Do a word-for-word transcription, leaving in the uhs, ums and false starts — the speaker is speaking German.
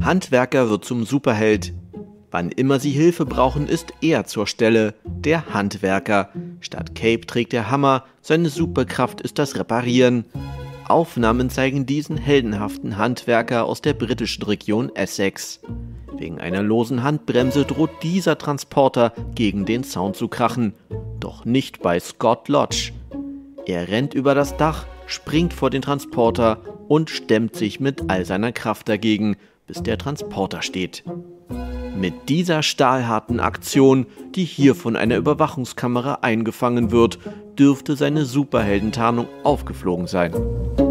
Handwerker wird zum Superheld. Wann immer sie Hilfe brauchen, ist er zur Stelle, der Handwerker. Statt Cape trägt er Hammer, seine Superkraft ist das Reparieren. Aufnahmen zeigen diesen heldenhaften Handwerker aus der britischen Region Essex. Wegen einer losen Handbremse droht dieser Transporter gegen den Zaun zu krachen. Doch nicht bei Scott Lodge. Er rennt über das Dach, springt vor den Transporter und stemmt sich mit all seiner Kraft dagegen, bis der Transporter steht. Mit dieser stahlharten Aktion, die hier von einer Überwachungskamera eingefangen wird, dürfte seine Superheldentarnung aufgeflogen sein.